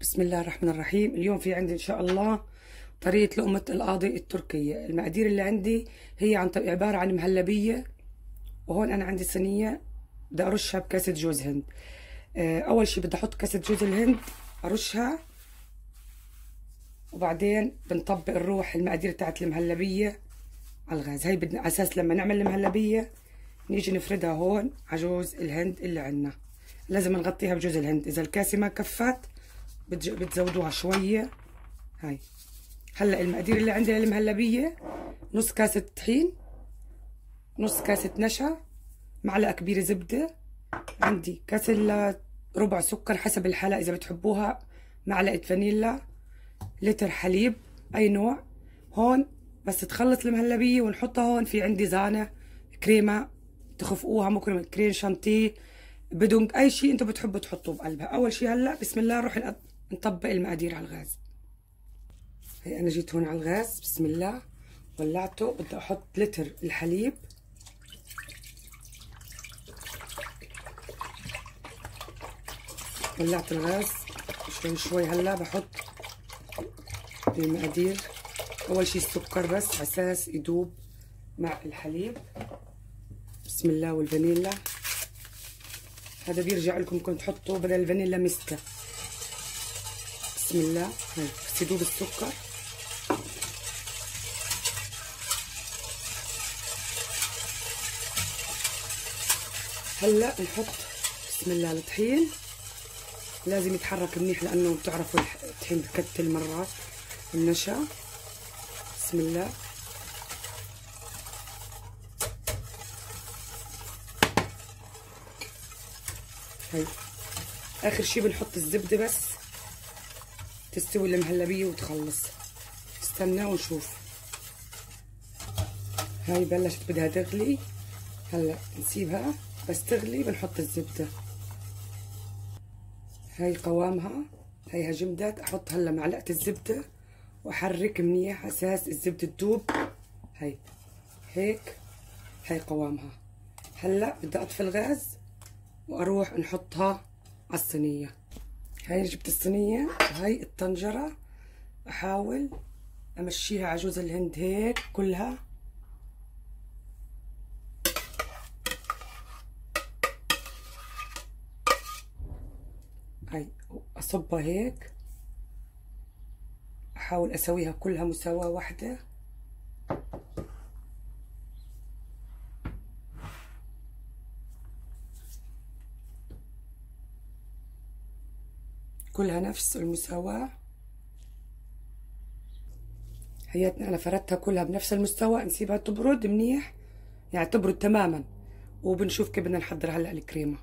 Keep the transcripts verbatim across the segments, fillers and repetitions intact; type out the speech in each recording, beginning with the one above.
بسم الله الرحمن الرحيم. اليوم في عندي إن شاء الله طريقة لقمة القاضي التركية. المقادير اللي عندي هي عن عبارة عن مهلبية، وهون أنا عندي صينية بدي أرشها بكاسة جوز هند. أول شي بدي أحط كاسة جوز الهند أرشها، وبعدين بنطبق الروح المقادير تاعت المهلبية على الغاز. هي بدنا على أساس لما نعمل المهلبية نيجي نفردها هون على جوز الهند اللي عندنا. لازم نغطيها بجوز الهند. إذا الكاسة ما كفت بتزودوها شوية. هاي هلا المقادير اللي عندي للمهلبية: نص كاسة طحين، نص كاسة نشا، معلقة كبيرة زبدة، عندي كاسة الا ربع سكر حسب الحالة إذا بتحبوها، معلقة فانيلا، لتر حليب أي نوع. هون بس تخلط المهلبية ونحطها. هون في عندي زانة، كريمة تخفقوها، ممكن كريم شانتيه، بدونك أي شيء أنتم بتحبوا تحطوه بقلبها. أول شيء هلا بسم الله نروح نطبق المقادير على الغاز. هي أنا جيت هون على الغاز، بسم الله ولعته. بدي أحط لتر الحليب، ولعت الغاز شوي شوي. هلا بحط المقادير. أول شيء السكر بس على أساس يدوب مع الحليب، بسم الله، والفانيلا. هذا بيرجع لكم، ممكن تحطوا بدل الفانيلا مستة، بسم الله. هاي بس يدوب السكر. هلا نحط بسم الله الطحين. لازم يتحرك منيح لانه بتعرفوا الطحين بكتل مرات. النشا بسم الله. هاي اخر شي بنحط الزبدة بس تستوي المهلبية وتخلص. استنى ونشوف. هاي بلشت بدها تغلي. هلا نسيبها بس تغلي، بنحط الزبدة. هاي قوامها، هيها جمدت. احط هلا معلقة الزبدة واحرك منيح اساس الزبدة تدوب. هاي هيك، هاي قوامها. هلا بدي اطفي الغاز واروح نحطها على الصينية. هاي جبت الصينية وهي الطنجرة، احاول امشيها على جوز الهند هيك كلها. هاي اصبها هيك، احاول اسويها كلها مساواة واحدة. كلها نفس المساواة. هيتنا انا فردتها كلها بنفس المستوى. نسيبها تبرد منيح، يعني تبرد تماما، وبنشوف كيف بدنا نحضر هلا الكريمة.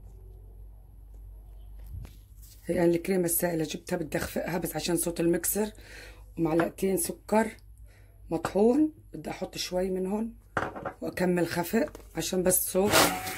هي يعني الكريمة السائلة جبتها بدي اخفقها بس عشان صوت المكسر. ومعلقتين سكر مطحون بدي احط شوي منهم واكمل خفق عشان بس صوت.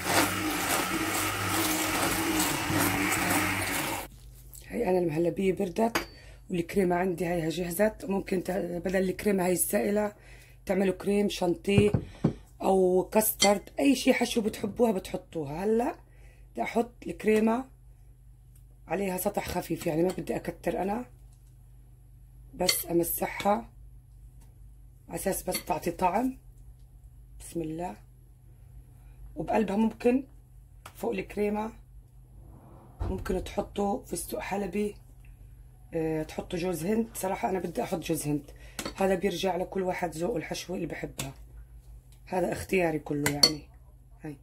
هي انا المهلبية بردت والكريمة عندي هيها جهزت. ممكن بدل الكريمة هي السائلة تعملوا كريم شانتيه او كاسترد، اي شي حشو بتحبوها بتحطوها. هلا بدي احط الكريمة عليها سطح خفيف، يعني ما بدي اكتر انا، بس امسحها على اساس بس تعطي طعم. بسم الله. وبقلبها ممكن فوق الكريمة ممكن تحطوا فستق حلبي، اه تحطوا جوز هند. صراحة انا بدي احط جوز هند، هذا بيرجع لكل واحد ذوق الحشوة اللي بحبها، هذا اختياري كله يعني. هاي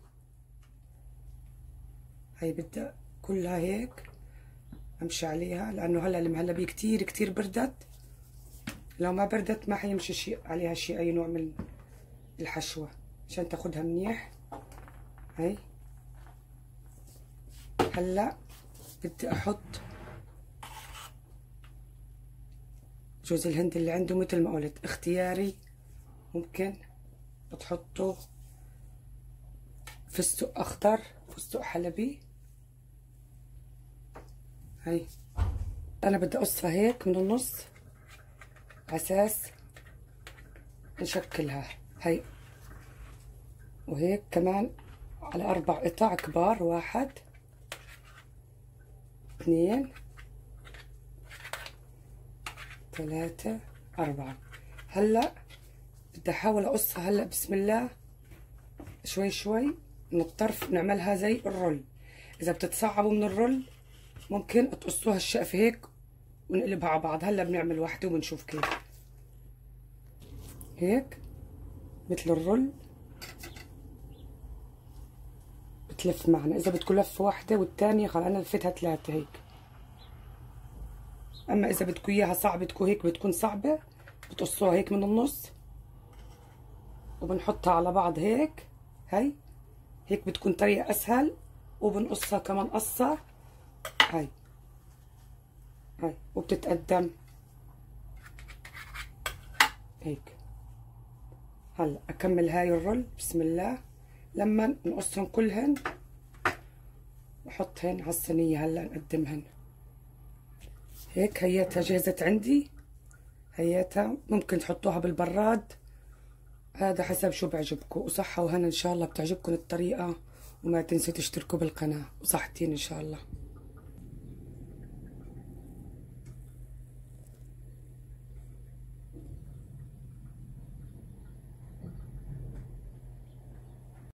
هاي بدي كلها هيك امشي عليها، لانه هلا المهلبية كتير كتير بردت. لو ما بردت ما حيمشي شيء عليها، شيء اي نوع من الحشوة، عشان تاخدها منيح. هاي هلا بدي احط جوز الهند اللي عنده، مثل ما قلت اختياري. ممكن بتحطوا فستق اخضر، فستق حلبي. هاي انا بدي اقصها هيك من النص عساس نشكلها. هاي وهيك كمان على اربع قطع كبار، واحد اثنين ثلاثة أربعة. هلا بدي احاول اقصها هلا بسم الله شوي شوي من الطرف، نعملها زي الرول. اذا بتتصعبوا من الرول ممكن تقصوها الشقفة هيك ونقلبها على بعض. هلا بنعمل واحدة وبنشوف كيف. هيك مثل الرول بتلف معنا. اذا بدكم لفة واحدة والتانية خلص انا لفتها ثلاثة هيك. اما اذا بدكم اياها صعبة تكون هيك بتكون صعبة بتقصوها هيك من النص وبنحطها على بعض هيك. هاي هيك بتكون طريقة اسهل، وبنقصها كمان قصة. هاي هاي وبتتقدم هيك. هلا اكمل هاي الرول بسم الله. لما نقصهم كلهن وحطهن على الصينية هلا نقدمهن هيك. هياتها جهزت عندي. هياتها ممكن تحطوها بالبراد، هذا حسب شو بيعجبكم. وصحة وهنا ان شاء الله بتعجبكم الطريقة، وما تنسوا تشتركوا بالقناة. وصحتين ان شاء الله.